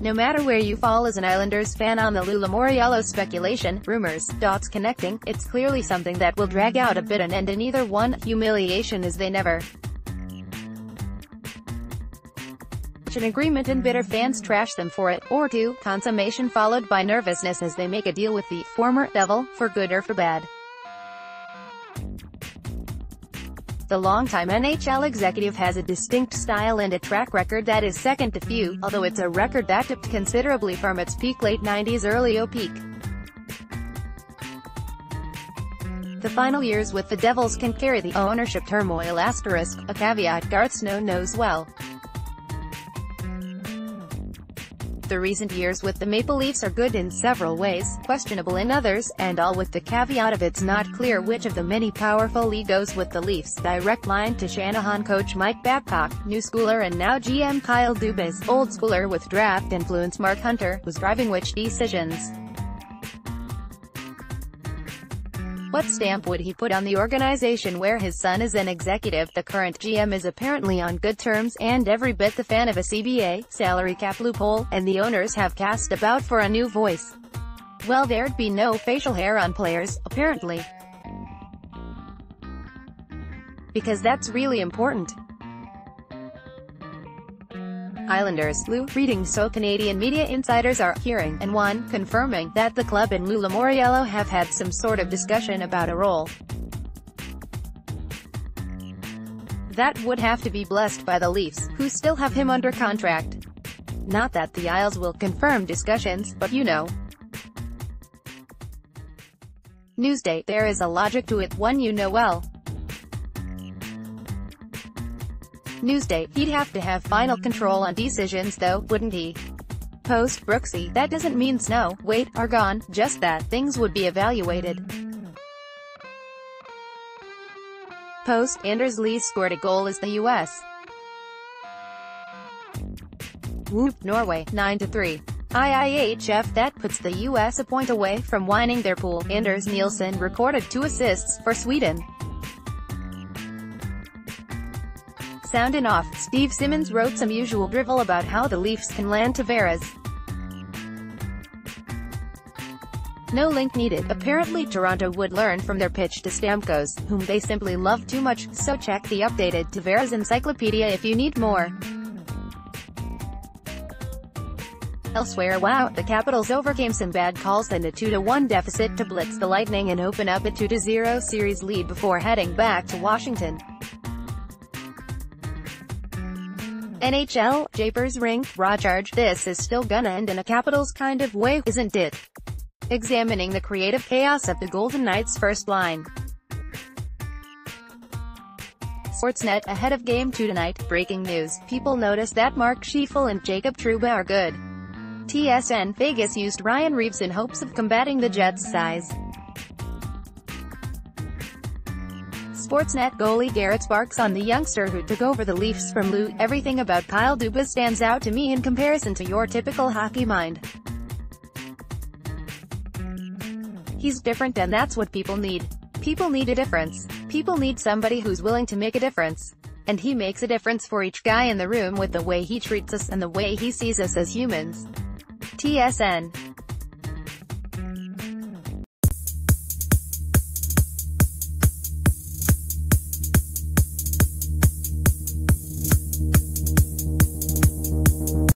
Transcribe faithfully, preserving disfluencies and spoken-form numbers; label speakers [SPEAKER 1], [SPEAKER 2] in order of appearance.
[SPEAKER 1] No matter where you fall as an Islanders fan on the Lou Lamoriello speculation, rumors, dots connecting, it's clearly something that will drag out a bit and end in either one, humiliation as they never an agreement and bitter fans trash them for it, or two, consummation followed by nervousness as they make a deal with the former Devil, for good or for bad. The longtime N H L executive has a distinct style and a track record that is second to few, although it's a record that dipped considerably from its peak late nineties early oh peak. The final years with the Devils can carry the ownership turmoil asterisk, a caveat Garth Snow knows well. The recent years with the Maple Leafs are good in several ways, questionable in others, and all with the caveat of it's not clear which of the many powerful egos with the Leafs. Direct line to Shanahan coach Mike Babcock, new schooler and now G M Kyle Dubas, old schooler with draft influence Mark Hunter, was driving which decisions. What stamp would he put on the organization where his son is an executive? The current G M is apparently on good terms, and every bit the fan of a C B A, salary cap loophole, and the owners have cast about for a new voice. Well, there'd be no facial hair on players, apparently. Because that's really important. Islanders, Lou, reading so Canadian media insiders are hearing, and one, confirming, that the club and Lou Lamoriello have had some sort of discussion about a role that would have to be blessed by the Leafs, who still have him under contract. Not that the Isles will confirm discussions, but you know. Newsday, there is a logic to it, one you know well. Newsday, he'd have to have final control on decisions though, wouldn't he? Post Brooksy, that doesn't mean Snow, wait, are gone, just that things would be evaluated. Post, Anders Lee scored a goal as the U S whooped Norway, nine to three. I I H F, that puts the U S a point away from winning their pool. Anders Nielsen recorded two assists for Sweden. Sounding off, Steve Simmons wrote some usual drivel about how the Leafs can land Tavares. No link needed. Apparently Toronto would learn from their pitch to Stamkos, whom they simply love too much, so check the updated Tavares encyclopedia if you need more. Elsewhere, wow, the Capitals overcame some bad calls and a two to one deficit to blitz the Lightning and open up a two to zero series lead before heading back to Washington. N H L, Japers ring, raw charge, this is still gonna end in a Capitals kind of way, isn't it? Examining the creative chaos of the Golden Knights' first line. Sportsnet, ahead of Game two tonight, breaking news, people notice that Mark Schieffel and Jacob Trouba are good. T S N, Vegas used Ryan Reeves in hopes of combating the Jets' size. Sportsnet, goalie Garrett Sparks on the youngster who took over the Leafs from Lou. Everything about Kyle Dubas stands out to me in comparison to your typical hockey mind. He's different, and that's what people need. People need a difference. People need somebody who's willing to make a difference. And he makes a difference for each guy in the room with the way he treats us and the way he sees us as humans. T S N